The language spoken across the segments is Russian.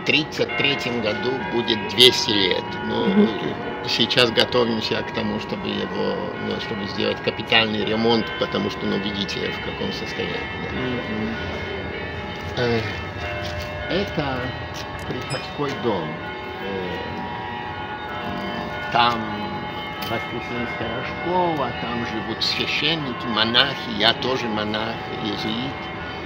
1933 году будет 200 лет. Ну, сейчас готовимся к тому, чтобы его, ну, чтобы сделать капитальный ремонт, потому что, ну, видите, в каком состоянии. Да. Это приходской дом. Там Воскресенская школа, там живут священники, монахи, я тоже монах, иезуит.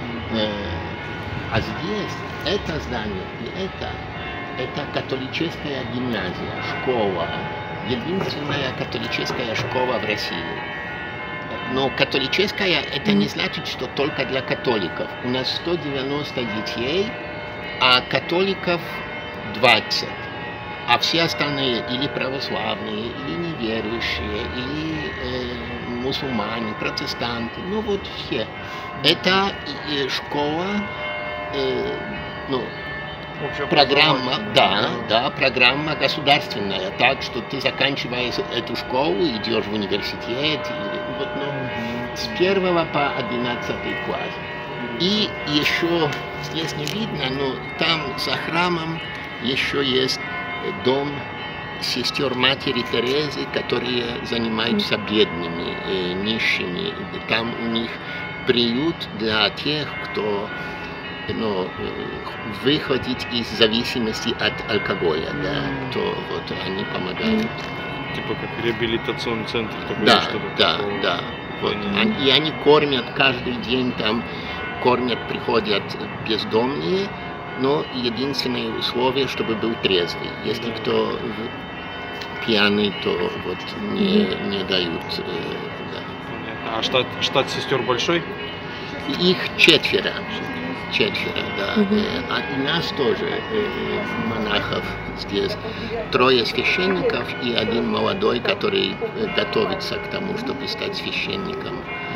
А здесь это здание и это католическая гимназия, школа, единственная католическая школа в России. Но католическая это не значит, что только для католиков. У нас 190 детей, а католиков 20. А все остальные или православные, или неверующие, или мусульмане, протестанты, ну вот все. Это школа, ну, программа, да, программа государственная, так что ты заканчиваешь эту школу, идешь в университет, или, вот, ну, с 1 по 11 класс. И еще здесь не видно, но там за храмом еще есть дом сестер матери Терезы, которые занимаются бедными, нищими. Там у них приют для тех, кто, ну, выходит из зависимости от алкоголя, да, то вот они помогают. Типа как реабилитационный центр такой, да, что-то да, такого. да. Вот. И они кормят каждый день, там кормят, приходят бездомные, но единственное условие, чтобы был трезвый. Если кто пьяный, то вот не дают. Да. А штат сестер большой? Их четверо, да. А у нас тоже монахов здесь 3 священников и 1 молодой, который готовится к тому, чтобы стать священником.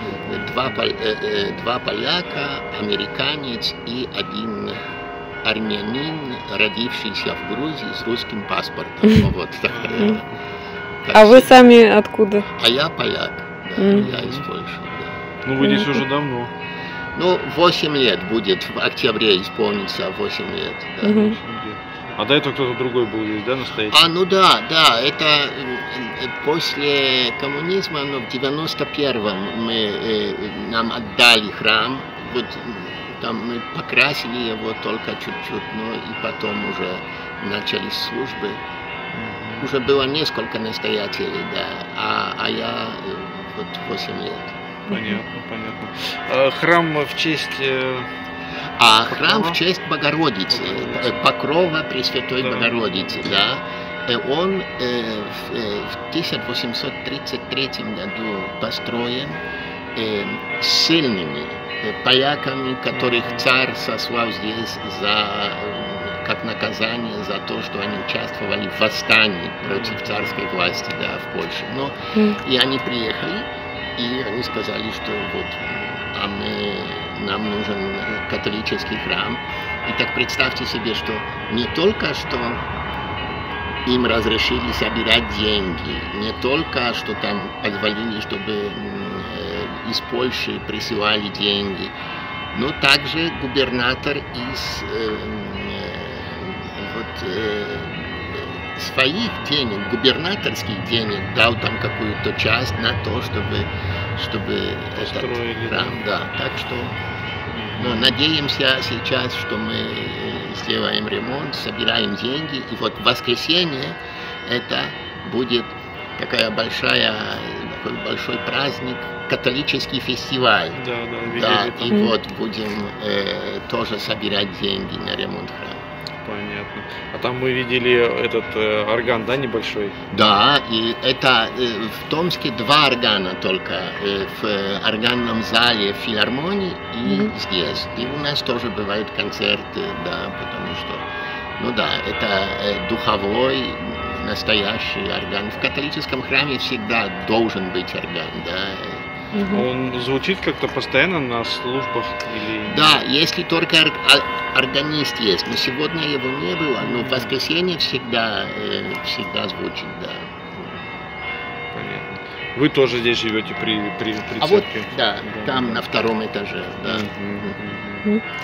2 поляка, американец и 1 армянин, родившийся в Грузии с русским паспортом. Вот, а вы сами откуда? А я поляк, да, я из Польши. Да. Ну вы здесь уже давно. Ну, 8 лет будет, в октябре исполнится 8 лет. Да. А до этого кто-то другой был здесь, да, настоящий? Ну да, это после коммунизма, но в 91-м нам отдали храм, вот там мы покрасили его только чуть-чуть, но и потом уже начались службы. Уже было несколько настоятелей, да, а я вот 8 лет. Понятно. Храм в честь... храм в честь Богородицы, Покрова Пресвятой Богородицы, да. Он в 1833 году построен сильными поляками, которых царь сослал здесь как наказание за то, что они участвовали в восстании против царской власти, да, в Польше. Но и они приехали, и они сказали, что вот нам нужен католический храм. И так представьте себе, что не только что им разрешили собирать деньги, не только что там позволили, чтобы из Польши присылали деньги, но также губернатор из своих денег, губернаторских денег дал там какую-то часть на то, чтобы этот храм, да. Так что надеемся сейчас, что мы сделаем ремонт, собираем деньги, и вот в воскресенье это будет такой большой праздник, католический фестиваль. Да, и вот будем тоже собирать деньги на ремонт храма. Понятно. А там мы видели этот орган, да, небольшой? Да, и это в Томске 2 органа только, в органном зале в филармонии и здесь. И у нас тоже бывают концерты, да, потому что, ну да, это духовой, настоящий орган. В католическом храме всегда должен быть орган, да. Он звучит как-то постоянно на службах? Или... Да, если только органист есть. Но сегодня его не было, но в воскресенье всегда звучит, да. Понятно. Вы тоже здесь живете при церкви? Вот, да, там на 2-м этаже, да.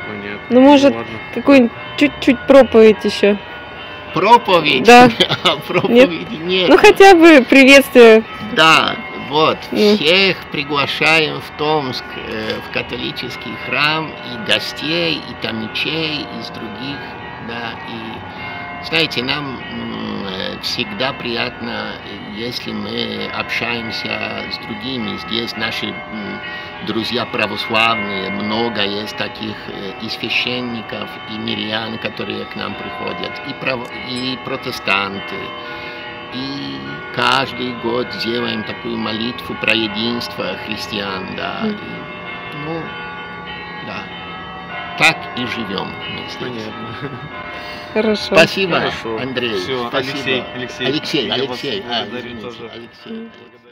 Понятно. Ну, может, ладно. какую-нибудь чуть-чуть проповедь еще. Проповедь? Да. А проповеди нет. Ну, хотя бы приветствие. Да, вот, Ну. всех приглашаем в Томск, в католический храм, и гостей, и томичей, из других, да, и, знаете, нам всегда приятно, если мы общаемся с другими. Здесь наши друзья православные, много есть таких и священников, и мирян, которые к нам приходят, и протестанты. И каждый год делаем такую молитву про единство христиан, да. И, ну, да. Так и живем мы здесь. Понятно. Хорошо. Спасибо, Хорошо. Андрей. Всё, Спасибо. Алексей. Алексей. Я вас Алексей. благодарю извините, тоже. Алексей.